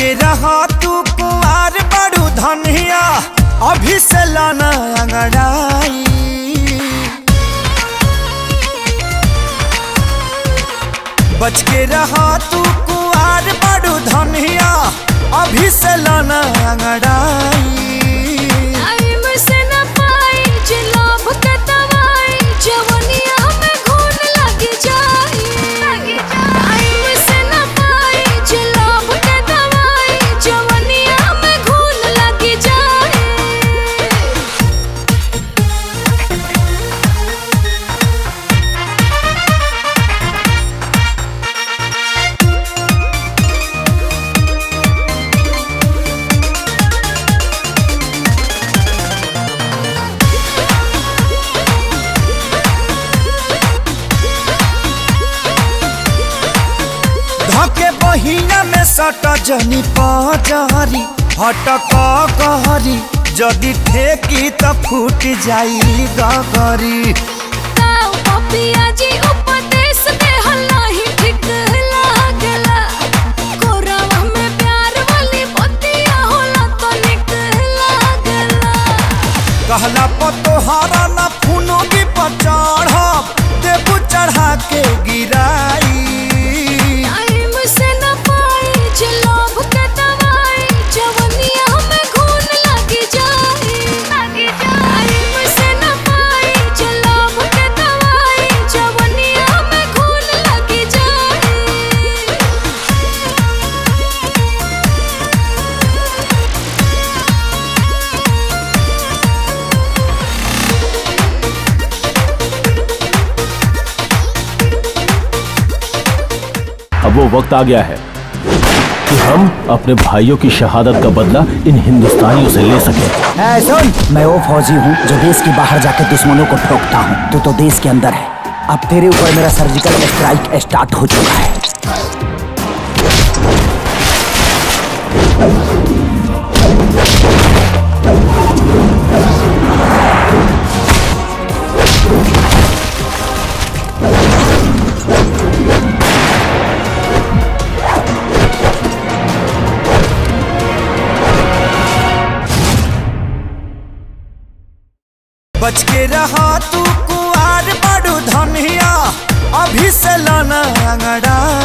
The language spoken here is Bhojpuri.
के रहा तू कुंवार बड़ू धनिया अभी से लाना अंगड़ाई। बच के रहा तू कुंवार बड़ू धनिया अभी से लाना अंगड़ाई। जवनिया में घून लग जाई। से न पाई जलाब के दवाई जवनिया में घून लग जाई। धके बहिना में सट जनी पजहरी हटक कहरी जदि ठेकी त फूट जाई गगरी। ताऊ पपिया जी उपदेश दे हल्ला ही ठीक लागला। कोरावा में प्यार वाली बतिया होला तो निक लागला। कहला पतोहारा ना फूनो की पचढ़ब देबू चढ़ा के गिराई। जलाब के दवाई जवनिया में घून लग जाई। से न पाई जलाब के दवाई जवनिया में घून लग जाई। अब वो वक्त आ गया है कि हम अपने भाइयों की शहादत का बदला इन हिंदुस्तानियों से ले सकें। सुन, मैं वो फौजी हूँ जो देश के बाहर जाकर दुश्मनों को ठोकता हूँ। तू तो देश के अंदर है। अब तेरे ऊपर मेरा सर्जिकल स्ट्राइक स्टार्ट हो चुका है। बच के रहा तू कुंवार बड़ू धनिया अभी से लाना अंगड़ा।